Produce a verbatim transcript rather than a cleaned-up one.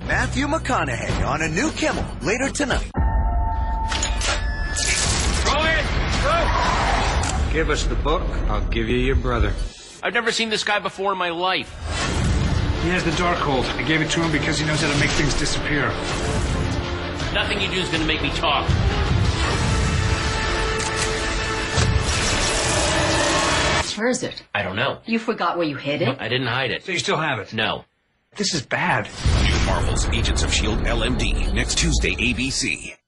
Matthew McConaughey on a new Kimmel later tonight. Go in! Go! Give us the book, I'll give you your brother. I've never seen this guy before in my life. He has the Darkhold. I gave it to him because he knows how to make things disappear. Nothing you do is going to make me talk. Where is it? I don't know. You forgot where you hid it? I didn't hide it. So you still have it? No. This is bad. New Marvel's Agents of S H I E L D L M D, next Tuesday, A B C.